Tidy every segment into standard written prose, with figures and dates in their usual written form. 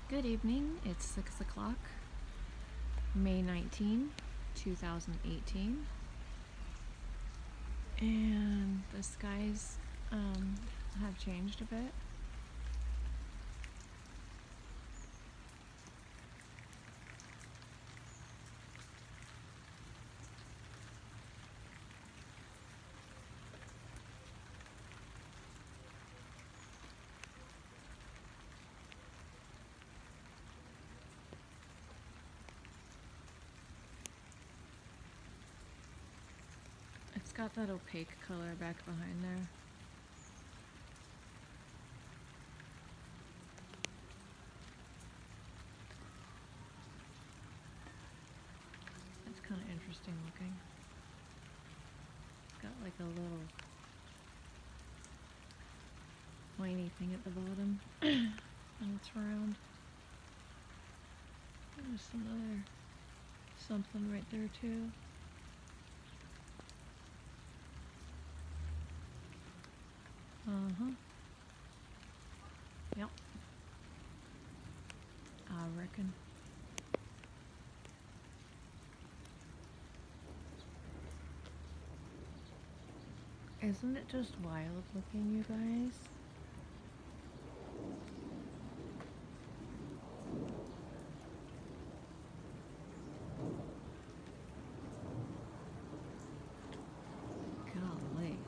Good evening, it's 6 o'clock, May 19, 2018, and the skies have changed a bit. It's got that opaque color back behind there. It's kind of interesting looking. It's got like a little pointy thing at the bottom and it's round. There's another something right there too. Yep. I reckon. Isn't it just wild looking, you guys? Golly.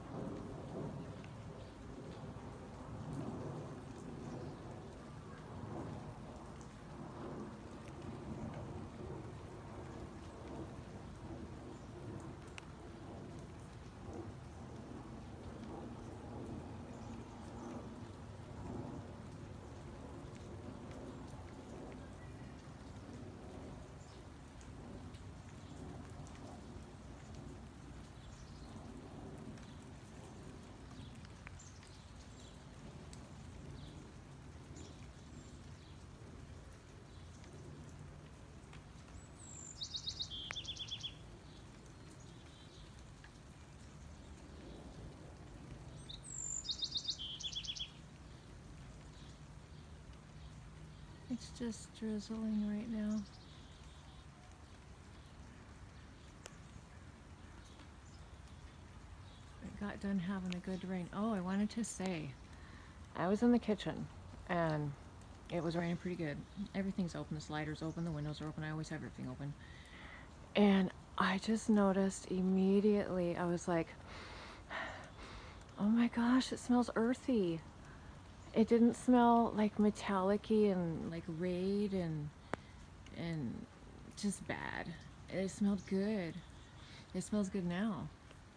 It's just drizzling right now. It got done having a good rain. Oh, I wanted to say, I was in the kitchen and it was raining pretty good. Everything's open, the sliders open, the windows are open. I always have everything open. And I just noticed immediately, I was like, oh my gosh, it smells earthy. It didn't smell like metallic-y and like Raid and just bad. It smelled good. It smells good now.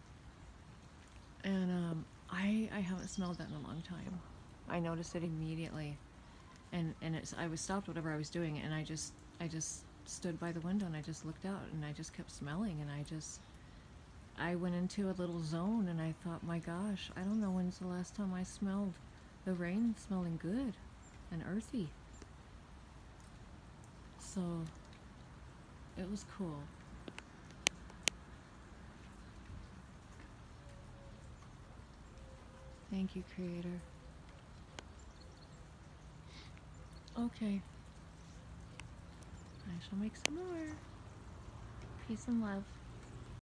And I haven't smelled that in a long time. I noticed it immediately. And I was stopped whatever I was doing and I just stood by the window and I just looked out and I just kept smelling and I went into a little zone and I thought, my gosh, I don't know when's the last time I smelled the rain smelling good and earthy. So it was cool. Thank you, Creator. Okay. I shall make some more. Peace and love.